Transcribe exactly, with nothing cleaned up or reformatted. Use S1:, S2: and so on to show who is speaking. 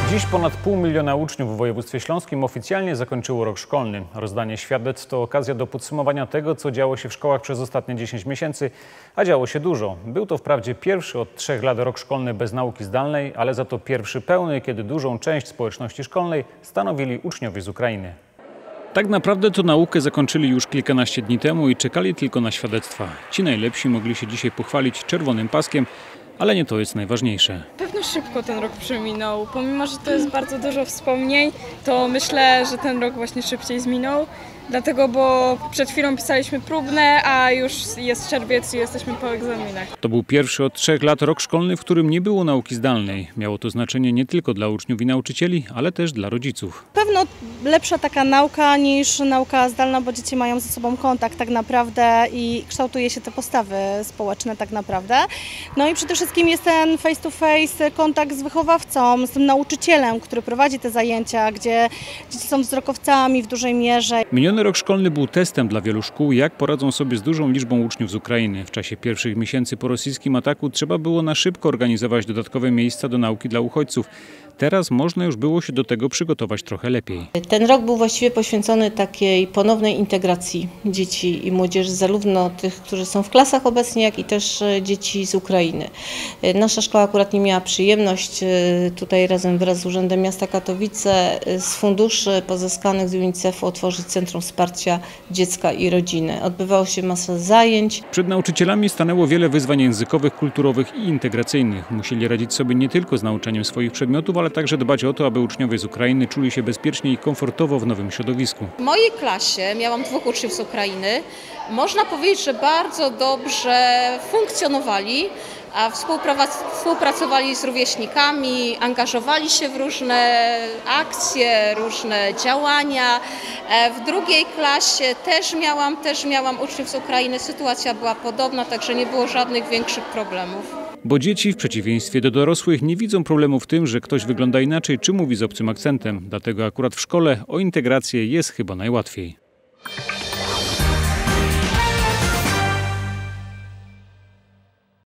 S1: Dziś ponad pół miliona uczniów w województwie śląskim oficjalnie zakończyło rok szkolny. Rozdanie świadectw to okazja do podsumowania tego, co działo się w szkołach przez ostatnie dziesięć miesięcy, a działo się dużo. Był to wprawdzie pierwszy od trzech lat rok szkolny bez nauki zdalnej, ale za to pierwszy pełny, kiedy dużą część społeczności szkolnej stanowili uczniowie z Ukrainy. Tak naprawdę to naukę zakończyli już kilkanaście dni temu i czekali tylko na świadectwa. Ci najlepsi mogli się dzisiaj pochwalić czerwonym paskiem, ale nie to jest najważniejsze.
S2: Pewno szybko ten rok przeminął. Pomimo, że to jest bardzo dużo wspomnień, to myślę, że ten rok właśnie szybciej zminął. Dlatego, bo przed chwilą pisaliśmy próbne, a już jest czerwiec i jesteśmy po egzaminach.
S1: To był pierwszy od trzech lat rok szkolny, w którym nie było nauki zdalnej. Miało to znaczenie nie tylko dla uczniów i nauczycieli, ale też dla rodziców.
S3: Pewno lepsza taka nauka niż nauka zdalna, bo dzieci mają ze sobą kontakt tak naprawdę i kształtuje się te postawy społeczne tak naprawdę. No i przede wszystkim jest ten face to face kontakt z wychowawcą, z tym nauczycielem, który prowadzi te zajęcia, gdzie dzieci są wzrokowcami w dużej mierze.
S1: Miniony rok szkolny był testem dla wielu szkół, jak poradzą sobie z dużą liczbą uczniów z Ukrainy. W czasie pierwszych miesięcy po rosyjskim ataku trzeba było na szybko organizować dodatkowe miejsca do nauki dla uchodźców. Teraz można już było się do tego przygotować trochę lepiej.
S4: Ten rok był właściwie poświęcony takiej ponownej integracji dzieci i młodzieży, zarówno tych, którzy są w klasach obecnie, jak i też dzieci z Ukrainy. Nasza szkoła akurat nie miała przyjemność tutaj razem wraz z Urzędem Miasta Katowice z funduszy pozyskanych z UNICEF-u otworzyć Centrum Wsparcia Dziecka i Rodziny. Odbywało się masa zajęć.
S1: Przed nauczycielami stanęło wiele wyzwań językowych, kulturowych i integracyjnych. Musieli radzić sobie nie tylko z nauczaniem swoich przedmiotów, ale także dbać o to, aby uczniowie z Ukrainy czuli się bezpiecznie i komfortowo w nowym środowisku.
S5: W mojej klasie miałam dwóch uczniów z Ukrainy. Można powiedzieć, że bardzo dobrze funkcjonowali, a współpracowali z rówieśnikami, angażowali się w różne akcje, różne działania. W drugiej klasie też miałam, też miałam uczniów z Ukrainy. Sytuacja była podobna, także nie było żadnych większych problemów.
S1: Bo dzieci w przeciwieństwie do dorosłych nie widzą problemu w tym, że ktoś wygląda inaczej czy mówi z obcym akcentem. Dlatego akurat w szkole o integrację jest chyba najłatwiej.